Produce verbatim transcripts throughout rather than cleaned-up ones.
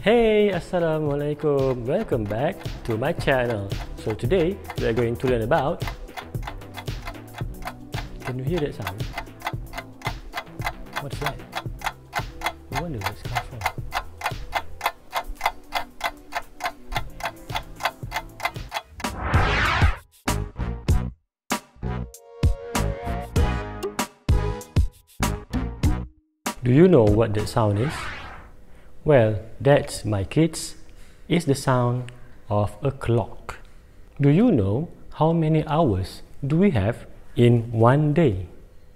Hey, Assalamualaikum. Welcome back to my channel. So today we are going to learn about. Can you hear that sound? What's that? I wonder where it's coming from. Do you know what that sound is? Well, that's, my kids, is the sound of a clock. Do you know how many hours do we have in one day?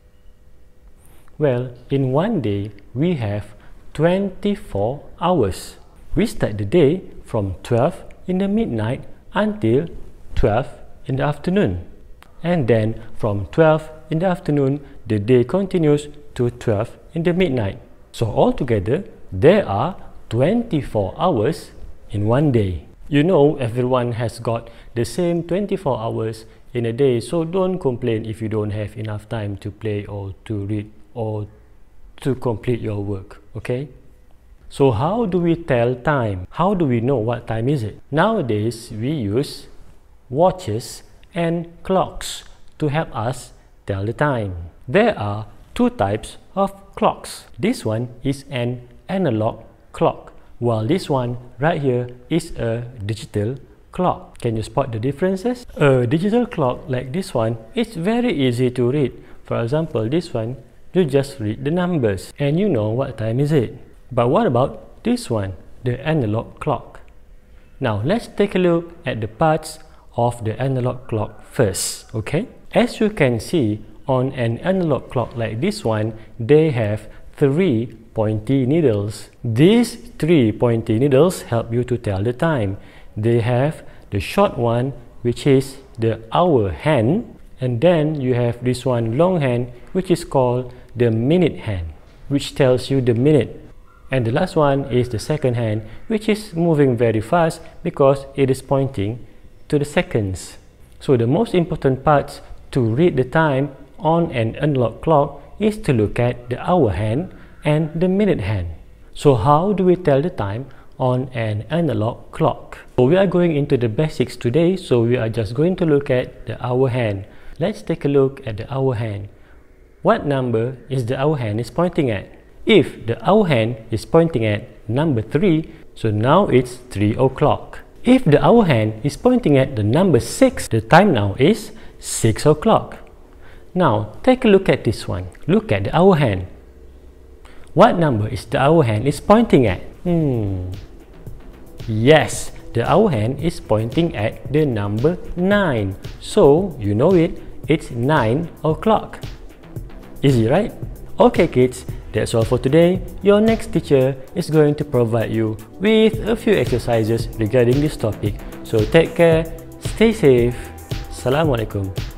Well, in one day we have twenty-four hours. We start the day from twelve in the midnight until twelve in the afternoon. And then from twelve in the afternoon, the day continues to twelve in the midnight. So altogether, there are twenty-four hours in one day. You know, everyone has got the same twenty-four hours in a day, so don't complain if you don't have enough time to play or to read or to complete your work, okay? So how do we tell time? How do we know what time is it? Nowadays, we use watches and clocks to help us tell the time. There are two types of clocks. This one is an analog clock, while this one right here is a digital clock. Can you spot the differences? A digital clock like this one is very easy to read. For example, this one, you just read the numbers and you know what time is it. But what about this one, the analog clock? Now let's take a look at the parts of the analog clock first, okay? As you can see, on an analog clock like this one, they have three pointy needles. These three pointy needles help you to tell the time. They have the short one, which is the hour hand, and then you have this one long hand, which is called the minute hand, which tells you the minute. And the last one is the second hand, which is moving very fast because it is pointing to the seconds. So the most important parts to read the time on an analog clock is to look at the hour hand and the minute hand. So how do we tell the time on an analog clock? So we are going into the basics today, so we are just going to look at the hour hand. Let's take a look at the hour hand. What number is the hour hand is pointing at? If the hour hand is pointing at number three, so now it's three o'clock. If the hour hand is pointing at the number six, the time now is six o'clock. Now, take a look at this one. Look at the hour hand. What number is the hour hand is pointing at? Hmm. Yes, the hour hand is pointing at the number nine. So, you know it, it's nine o'clock. Easy, right? Okay kids, that's all for today. Your next teacher is going to provide you with a few exercises regarding this topic. So take care, stay safe. Assalamualaikum.